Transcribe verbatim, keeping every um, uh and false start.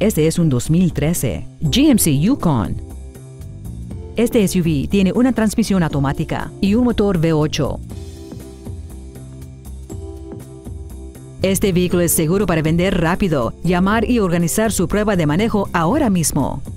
Este es un dos mil trece G M C Yukon. Este S U V tiene una transmisión automática y un motor V ocho. Este vehículo es seguro para vender rápido. Llamar y organizar su prueba de manejo ahora mismo.